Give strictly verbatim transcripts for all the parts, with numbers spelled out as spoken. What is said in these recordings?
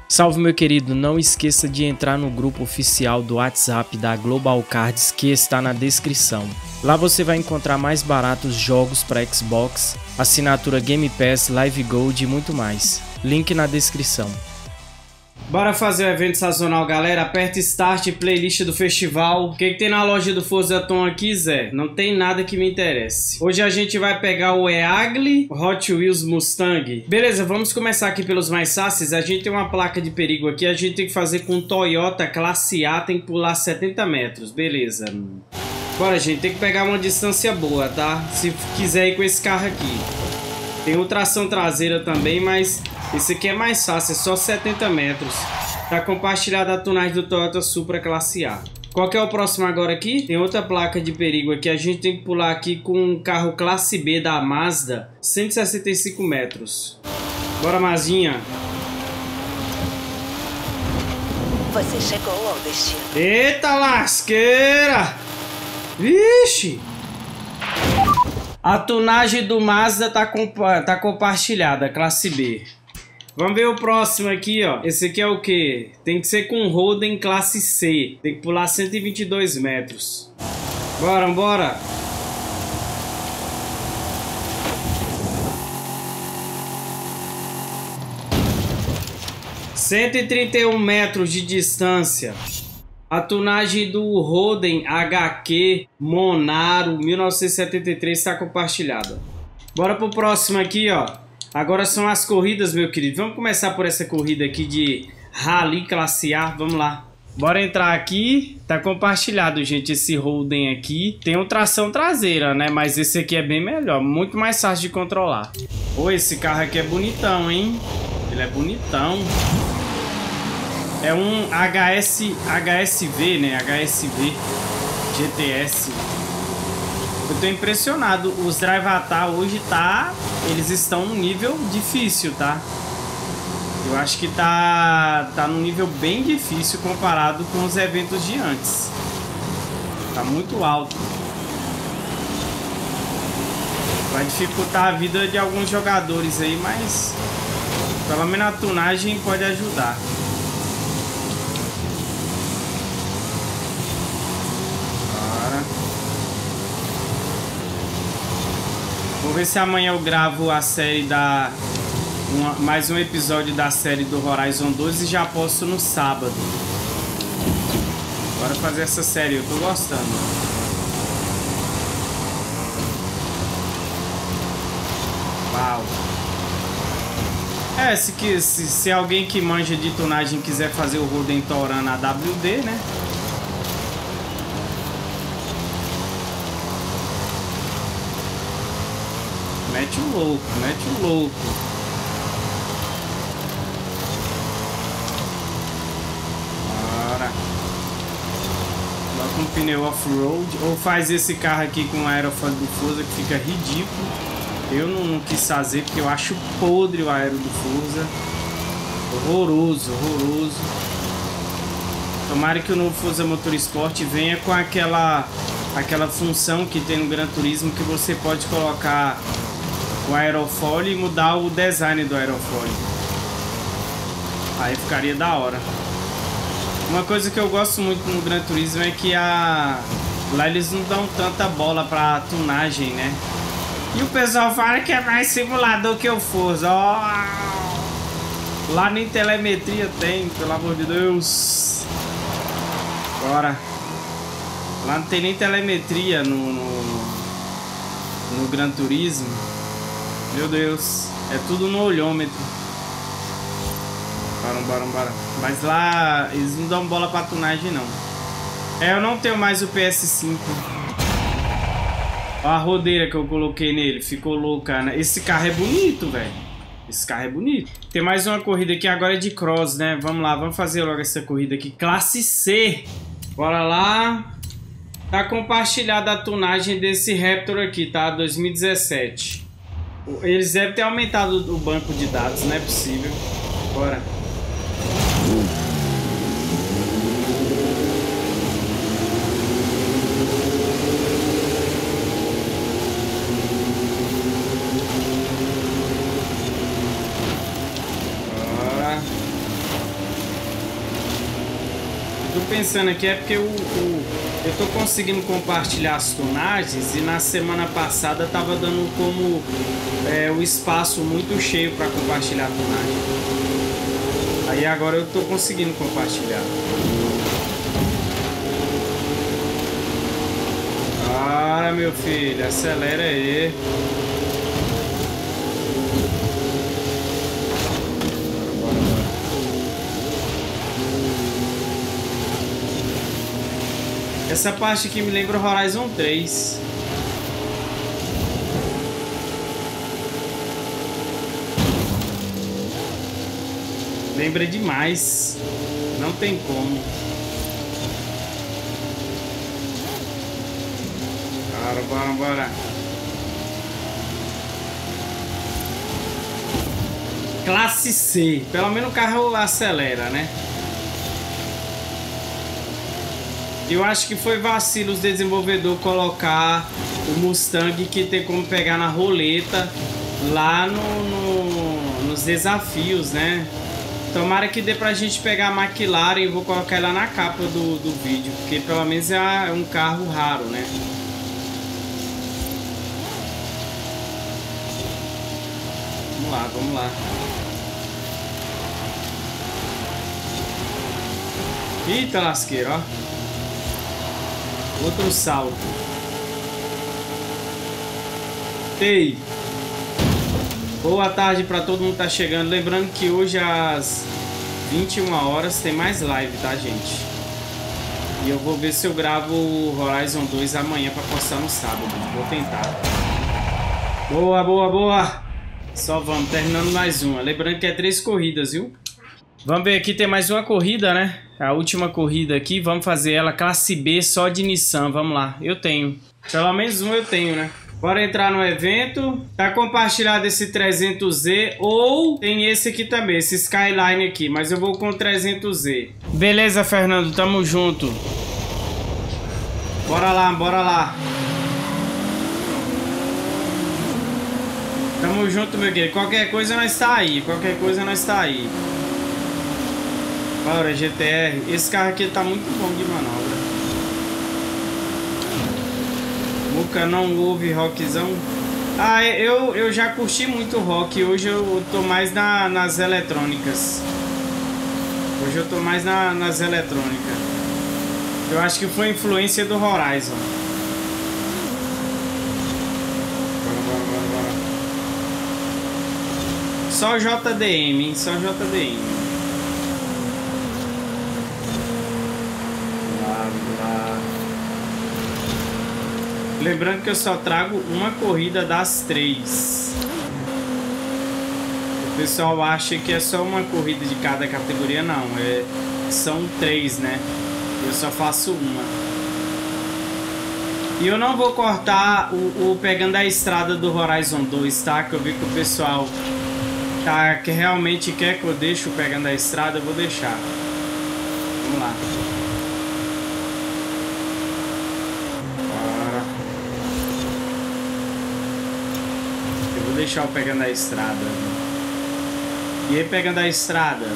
Salve, meu querido, não esqueça de entrar no grupo oficial do WhatsApp da Global Cards que está na descrição. Lá você vai encontrar mais baratos jogos para Xbox, assinatura Game Pass, Live Gold e muito mais. Link na descrição. Bora fazer o evento sazonal, galera. Aperta Start, playlist do festival. O que, que tem na loja do Forza Tom aqui, Zé? Não tem nada que me interesse. Hoje a gente vai pegar o Eagle Hot Wheels Mustang. Beleza, vamos começar aqui pelos mais fáceis. A gente tem uma placa de perigo aqui. A gente tem que fazer com Toyota Classe A. Tem que pular setenta metros. Beleza. Bora, gente. Tem que pegar uma distância boa, tá? Se quiser ir com esse carro aqui. Tem o tração traseira também, mas... esse aqui é mais fácil, é só setenta metros. Tá compartilhada a tunagem do Toyota Supra Classe A. Qual que é o próximo agora aqui? Tem outra placa de perigo aqui. A gente tem que pular aqui com um carro Classe B da Mazda. cento e sessenta e cinco metros. Bora, Mazinha. Você chegou ao destino. Eita lasqueira! Vixe! A tunagem do Mazda tá, compa tá compartilhada, Classe B. Vamos ver o próximo aqui, ó. Esse aqui é o que? Tem que ser com Holden Classe C. Tem que pular cento e vinte e dois metros. Bora, bora. cento e trinta e um metros de distância. A tunagem do Holden H Q Monaro mil novecentos e setenta e três está compartilhada. Bora pro próximo aqui, ó. Agora são as corridas, meu querido. Vamos começar por essa corrida aqui de Rally Classe A. Vamos lá. Bora entrar aqui. Tá compartilhado, gente, esse Holden aqui. Tem um tração traseira, né? Mas esse aqui é bem melhor. Muito mais fácil de controlar. Pô, esse carro aqui é bonitão, hein? Ele é bonitão. É um H S, H S V, né? H S V G T S. Eu tô impressionado. Os Drive Atar hoje tá... eles estão num nível difícil, tá? Eu acho que tá, tá num nível bem difícil comparado com os eventos de antes. Tá muito alto. Vai dificultar a vida de alguns jogadores aí, mas... pelo menos a tunagem pode ajudar. Vou ver se amanhã eu gravo a série da... Uma, mais um episódio da série do Horizon dois e já posto no sábado. Bora fazer essa série, eu tô gostando. Uau. É, se, se, se alguém que manja de tunagem quiser fazer o Holden Touran na W D, né? Mete o louco, mete o louco. Bora. Coloca um pneu off-road. Ou faz esse carro aqui com o aerofólio do Forza, que fica ridículo. Eu não, não quis fazer porque eu acho podre o aero do Forza. Horroroso, horroroso. Tomara que o novo Forza Motorsport venha com aquela, aquela função que tem no Gran Turismo, que você pode colocar o aerofólio e mudar o design do aerofólio. Aí ficaria da hora. Uma coisa que eu gosto muito no Gran Turismo é que a... lá eles não dão tanta bola pra tunagem, né? E o pessoal fala que é mais simulador que o Forza. Oh! Lá nem telemetria tem, pelo amor de Deus. Bora. Lá não tem nem telemetria no, no, no Gran Turismo. Meu Deus, é tudo no olhômetro. Bora, bora, bora. Mas lá eles não dão bola pra tunagem, não. É, eu não tenho mais o P S cinco. Olha a rodeira que eu coloquei nele. Ficou louca, né? Esse carro é bonito, velho. Esse carro é bonito. Tem mais uma corrida aqui agora de cross, né? Vamos lá, vamos fazer logo essa corrida aqui. Classe C. Bora lá. Tá compartilhada a tunagem desse Raptor aqui, tá? dois mil e dezessete. Eles devem ter aumentado o banco de dados, não é possível. Bora. Bora. Tô pensando aqui é porque o, o, eu tô conseguindo compartilhar as tonagens e na semana passada tava dando como é, o espaço muito cheio para compartilhar a tonagem. Aí agora eu tô conseguindo compartilhar. Ah, meu filho, acelera aí. Essa parte aqui me lembra o Horizon três. Lembra demais. Não tem como. Bora, bora, bora. Classe C. Pelo menos o carro acelera, né? Eu acho que foi vacilo os desenvolvedores colocar o Mustang que tem como pegar na roleta lá no, no, nos desafios, né? Tomara que dê pra gente pegar a McLaren e vou colocar ela na capa do, do vídeo, porque pelo menos é um carro raro, né? Vamos lá, vamos lá. Eita lasqueira, ó. Outro salto. Ei! Boa tarde para todo mundo que tá chegando. Lembrando que hoje às vinte e uma horas tem mais live, tá, gente? E eu vou ver se eu gravo o Horizon dois amanhã para postar no sábado. Vou tentar. Boa, boa, boa! Só vamos, terminando mais uma. Lembrando que é três corridas, viu? Vamos ver aqui, tem mais uma corrida, né? A última corrida aqui, vamos fazer ela classe B só de Nissan, vamos lá. Eu tenho, pelo menos um eu tenho, né? Bora entrar no evento. Tá compartilhado esse trezentos Z ou tem esse aqui também, esse Skyline aqui, mas eu vou com o trezentos Z. Beleza, Fernando, tamo junto. Bora lá, bora lá. Tamo junto, meu querido. Qualquer coisa nós tá aí, qualquer coisa nós tá aí. Bora, G T R. Esse carro aqui tá muito bom de manobra. Muca não ouve rockzão. Ah, eu, eu já curti muito rock. Hoje eu tô mais na, nas eletrônicas. Hoje eu tô mais na, nas eletrônicas. Eu acho que foi influência do Horizon. Bora, bora, bora, bora. Só J D M, hein? Só J D M. Lembrando que eu só trago uma corrida das três. O pessoal acha que é só uma corrida de cada categoria. Não, é, são três, né? Eu só faço uma. E eu não vou cortar o, o pegando a estrada do Horizon dois, tá? Que eu vi que o pessoal tá, que realmente quer que eu deixe o pegando a estrada, eu vou deixar. Vamos lá. Deixar eu pegando a estrada. E aí pegando a estrada,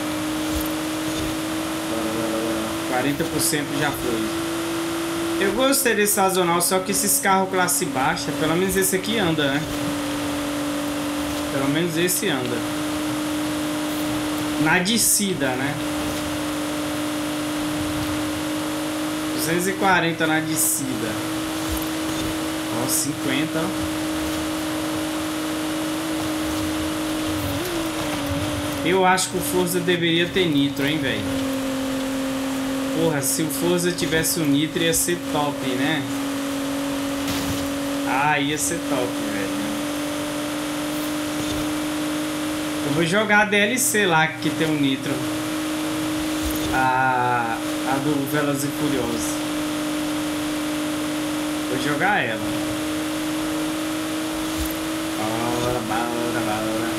quarenta por cento já foi. Eu gostei desse sazonal, só que esses carros classe baixa, pelo menos esse aqui anda, né? Pelo menos esse anda na descida, né? duzentos e quarenta na descida. Ó, cinquenta. Eu acho que o Forza deveria ter nitro, hein, velho? Porra, se o Forza tivesse o nitro ia ser top, né? Ah, ia ser top, velho. Eu vou jogar a D L C lá que tem o nitro. A, a do Velozes e Furiosos. Vou jogar ela. Bora, bora, bora.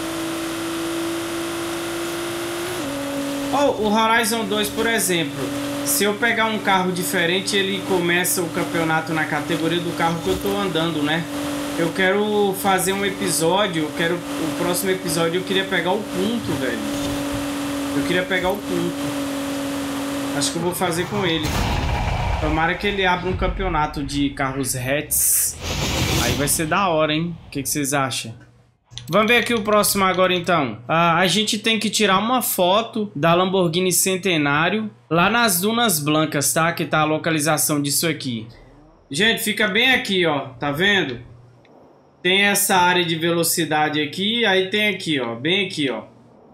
Oh, o Horizon dois, por exemplo, se eu pegar um carro diferente, ele começa o campeonato na categoria do carro que eu tô andando, né? Eu quero fazer um episódio, eu quero, o próximo episódio eu queria pegar o ponto, velho. Eu queria pegar o ponto. Acho que eu vou fazer com ele. Tomara que ele abra um campeonato de carros hatches. Aí vai ser da hora, hein? O que, que vocês acham? Vamos ver aqui o próximo agora, então. Ah, a gente tem que tirar uma foto da Lamborghini Centenário lá nas Dunas Blancas, tá? Que tá a localização disso aqui. Gente, fica bem aqui, ó. Tá vendo? Tem essa área de velocidade aqui. Aí tem aqui, ó. Bem aqui, ó.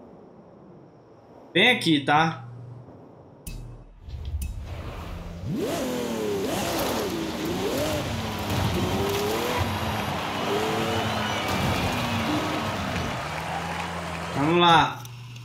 Bem aqui, tá? Vamos lá.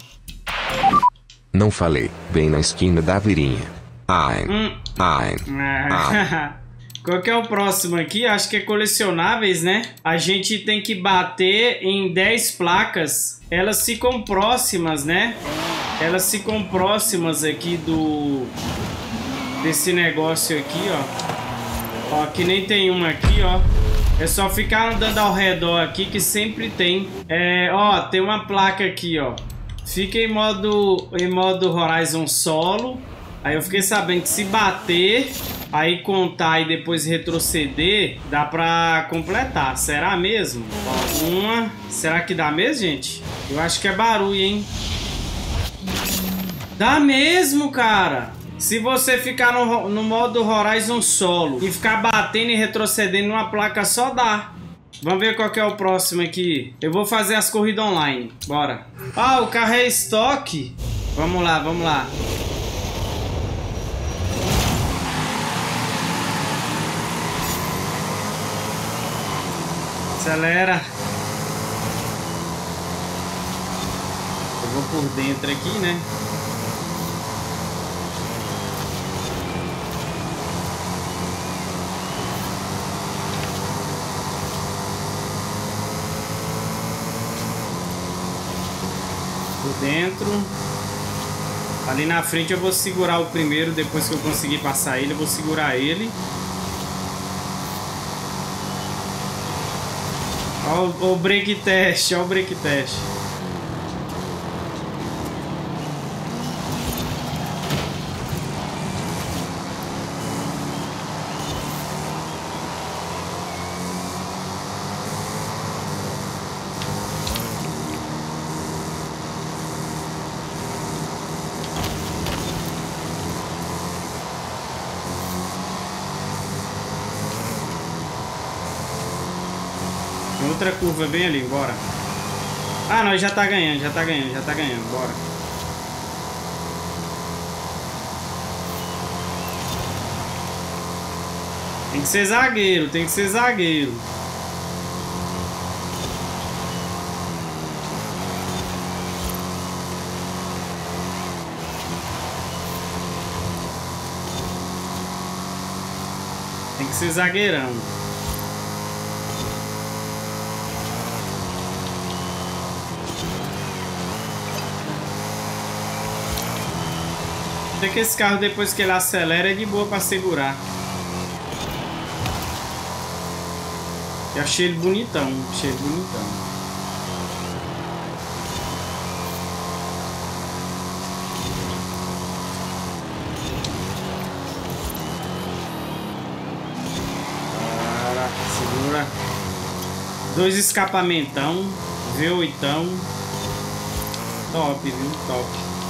Não falei. Bem na esquina da virinha. Ai. Hum. Ai. Ai. Qual que é o próximo aqui? Acho que é colecionáveis, né? A gente tem que bater em dez placas. Elas ficam próximas, né? Elas ficam próximas aqui do... desse negócio aqui, ó. Ó, que nem tem uma aqui, ó. É só ficar andando ao redor aqui que sempre tem. É, ó, tem uma placa aqui, ó. Fica em modo, em modo Horizon Solo. Aí eu fiquei sabendo que se bater, aí contar e depois retroceder, dá pra completar. Será mesmo? Ó, uma... Será que dá mesmo, gente? Eu acho que é barulho, hein? Dá mesmo, cara! Se você ficar no, no modo Horizon Solo e ficar batendo e retrocedendo numa placa só, dá. Vamos ver qual que é o próximo aqui. Eu vou fazer as corridas online. Bora. Ah, o carro é estoque. Vamos lá, vamos lá. Acelera. Eu vou por dentro aqui, né? Dentro. Ali na frente eu vou segurar o primeiro. Depois que eu conseguir passar ele, eu vou segurar ele. Ó o, o break test, ó o break test. Outra curva bem ali, bora. Ah, nós já tá ganhando, já tá ganhando, já tá ganhando, bora. Tem que ser zagueiro, tem que ser zagueiro. Tem que ser zagueirão. Até que esse carro, depois que ele acelera, é de boa para segurar. Eu achei ele bonitão, achei ele bonitão. Para, segura. Dois escapamentão, V oito. Top, viu? Top.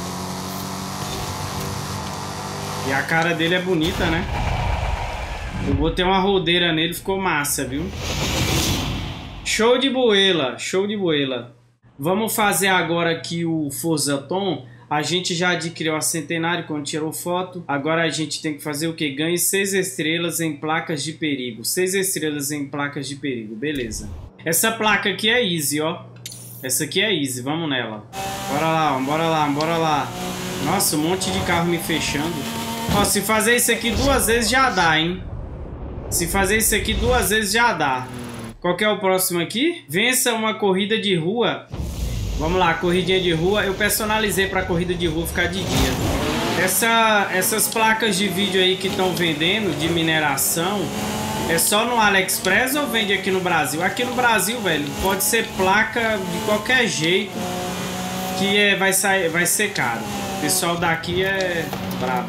E a cara dele é bonita, né? Eu botei uma rodeira nele, ficou massa, viu? Show de boela, show de boela. Vamos fazer agora aqui o Forza Tom. A gente já adquiriu a Centenário quando tirou foto. Agora a gente tem que fazer o que? Ganhe seis estrelas em placas de perigo. seis estrelas em placas de perigo, beleza. Essa placa aqui é easy, ó. Essa aqui é easy, vamos nela. Bora lá, bora lá, bora lá. Nossa, um monte de carro me fechando. Ó, se fazer isso aqui duas vezes já dá, hein? Se fazer isso aqui duas vezes já dá. Qual que é o próximo aqui? Vença uma corrida de rua. Vamos lá, corridinha de rua. Eu personalizei para corrida de rua ficar de dia. Essa, essas placas de vídeo aí que estão vendendo de mineração, é só no AliExpress ou vende aqui no Brasil? Aqui no Brasil, velho, pode ser placa de qualquer jeito aqui é, vai, sair, vai ser caro. O pessoal daqui é brabo.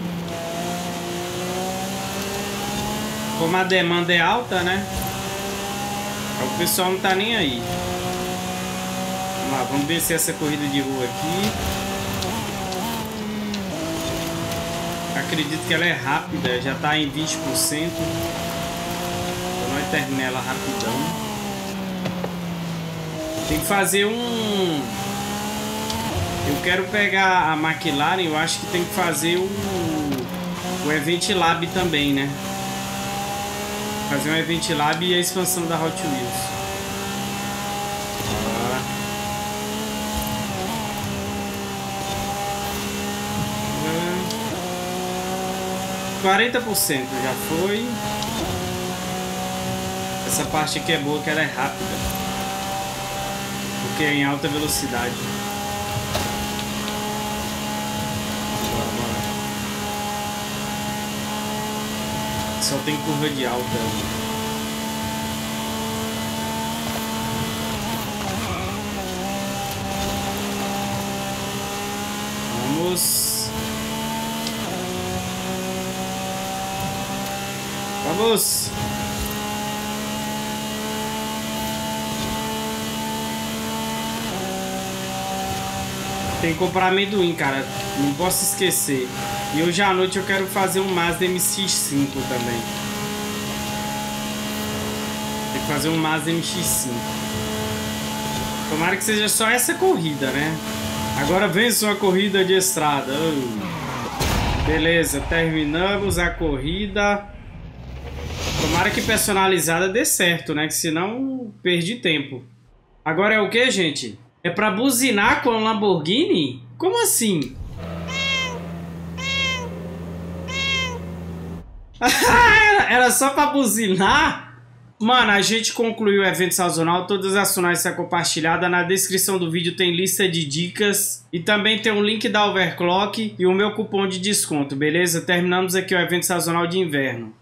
Como a demanda é alta, né? O pessoal não tá nem aí. Vamos lá, vamos vencer essa corrida de rua aqui. Acredito que ela é rápida, já tá em vinte por cento. Então nós terminamos ela rapidão. Tem que fazer um... Eu quero pegar a McLaren, eu acho que tem que fazer o, o Event Lab também, né? Fazer um Event Lab e a expansão da Hot Wheels. Bora. quarenta por cento já foi. Essa parte aqui é boa, que ela é rápida. Porque é em alta velocidade. Bora, bora. Só tem curva de alta ali. Vamos. Vamos. Tem que comprar amendoim, cara. Não posso esquecer. E hoje à noite eu quero fazer um Mazda M X cinco também. Tem que fazer um Mazda M X cinco. Tomara que seja só essa corrida, né? Agora vença uma corrida de estrada. Oh. Beleza, terminamos a corrida. Tomara que personalizada dê certo, né? Que senão perdi tempo. Agora é o que, gente? É pra buzinar com a Lamborghini? Como assim? Era só pra buzinar? Mano, a gente concluiu o evento sazonal. Todas as ações são compartilhadas. Na descrição do vídeo tem lista de dicas. E também tem um link da Overclock e o meu cupom de desconto, beleza? Terminamos aqui o evento sazonal de inverno.